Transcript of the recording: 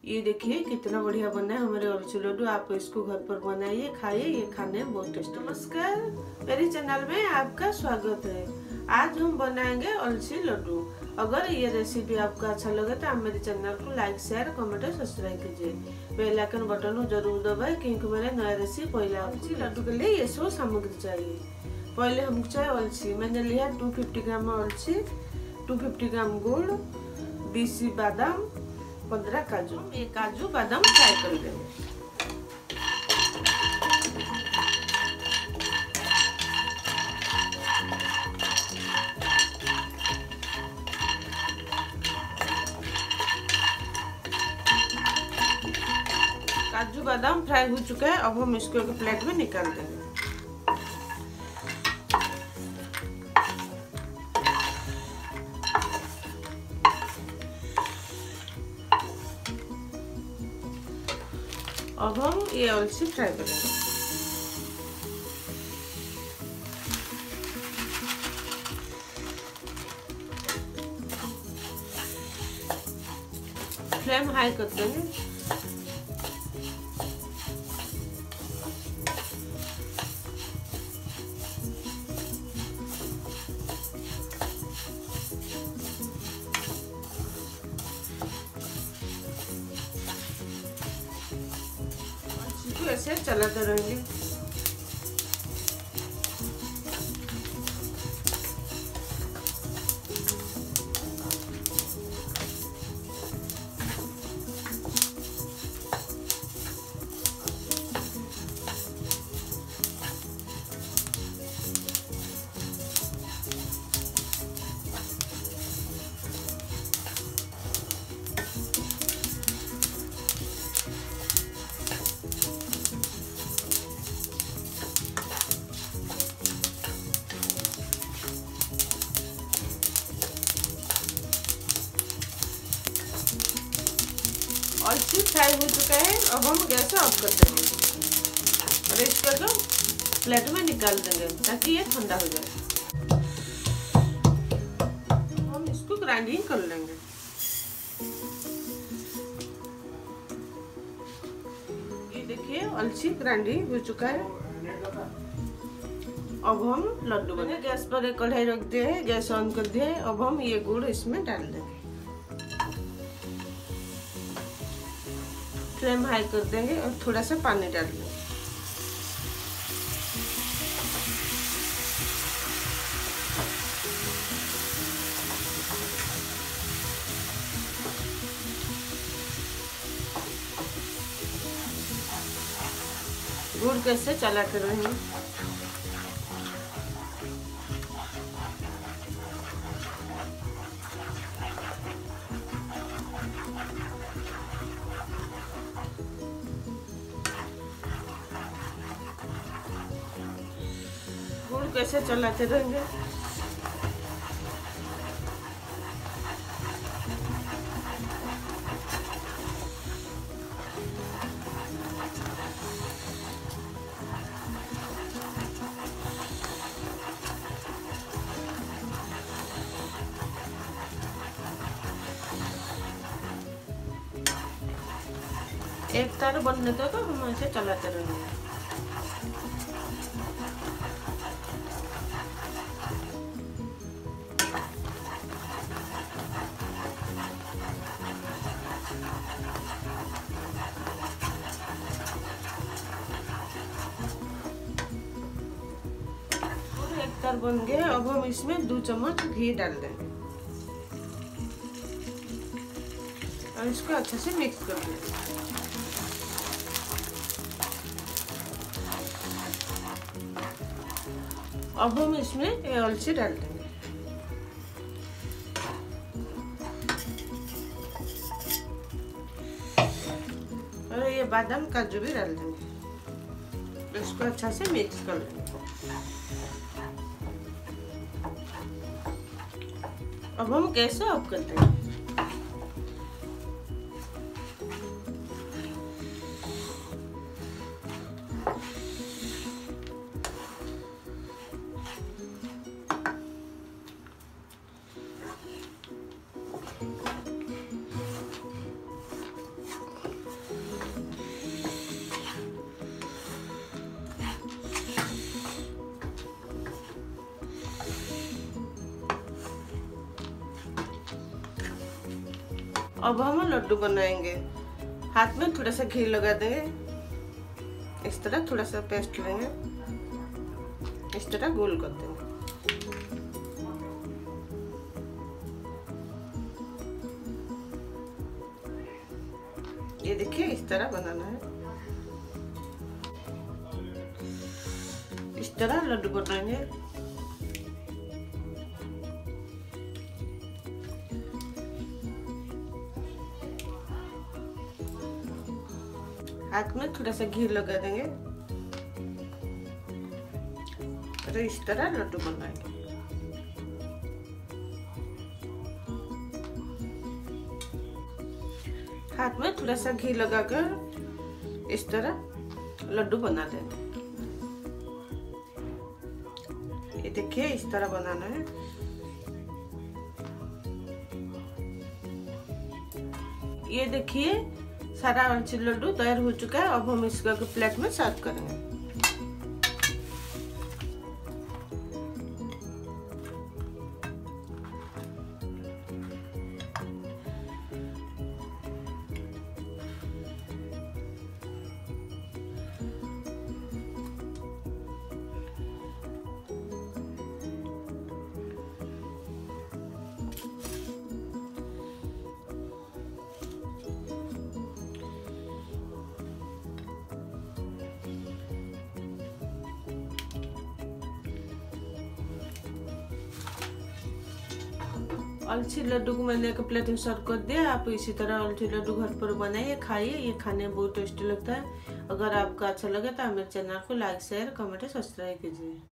ये देखिए कितना बढ़िया बना है हमारे अलसी लड्डू। आप इसको घर पर बनाइए, खाइए, ये खाने में बहुत टेस्टी। नमस्कार, मेरे चैनल में आपका स्वागत है। आज हम बनाएंगे अलसी लड्डू। अगर ये रेसिपी आपको अच्छा लगे तो आप मेरे चैनल को लाइक, शेयर, कमेंट और सब्सक्राइब कीजिए। बेल आइकन बटन को जरूर दबाएं क्योंकि मेरे नया रेसिपी पहले। अलसी लड्डू के लिए ये सब सामग्री चाहिए। पहले हमको चाहिए अलसी। मैंने लिया 250 ग्राम अलसी, 250 ग्राम गुड़, 20 बादाम, 15 काजू। ये काजू बादाम फ्राई कर देंगे। काजू बादाम फ्राई हो चुका है। अब हम इसको एक प्लेट में निकाल देंगे। अब हम ये अलसी फ्राई करेंगे। फ्लेम हाई कर देंगे। ऐसे चलाते रहेंगे। अलसी फ्राई हो चुका है। अब हम गैस ऑफ कर देंगे और इसको जो प्लेट में निकाल देंगे ताकि ये ठंडा हो जाए। हम इसको ग्राइंडिंग कर लेंगे। ये देखिए अलसी ग्राइंडिंग हो चुका है। अब हम लड्डू बने। गैस पर एक कढ़ाई रख दिए है, गैस ऑन कर दिया है। अब हम ये गुड़ इसमें डाल देंगे। फ्लेम हाई कर देंगे और थोड़ा सा पानी डाल देंगे। गुड़ कैसे चलाते रहेंगे। गुड़ कैसे चलाते रहेंगे। एक तार बनने दो तो हम ऐसे चलाते रहेंगे। एक तार बन गया। अब हम इसमें 2 चम्मच घी डाल देंगे और इसको अच्छे से मिक्स कर देंगे। अब हम इसमें ये अलसी डाल देंगे। और ये बादाम काजू भी डाल देंगे। इसको अच्छा से मिक्स कर लेंगे। अब हम गैस ऑफ कर देंगे। अब हम लड्डू बनाएंगे। हाथ में थोड़ा सा घी लगा देंगे, इस तरह थोड़ा सा पेस्ट लेंगे, इस तरह गोल कर देंगे। ये देखिए इस तरह बनाना है, इस तरह लड्डू बनाएंगे। हाथ में थोड़ा सा घी लगा देंगे और इस तरह लड्डू बनाएंगे। हाथ में थोड़ा सा घी लगाकर इस तरह लड्डू बना देंगे। ये देखिए इस तरह बनाना है। ये देखिए सारा अलसी लड्डू तैयार हो चुका है। अब हम इसको प्लेट में सर्व करेंगे। अलसी लड्डू को मैंने एक प्लेट में सर्व कर दिया। आप इसी तरह अलसी लड्डू घर पर बनाइए, खाइए। ये खाने में बहुत टेस्टी लगता है। अगर आपको अच्छा लगे तो मेरे चैनल को लाइक शेयर कमेंट सब्सक्राइब कीजिए।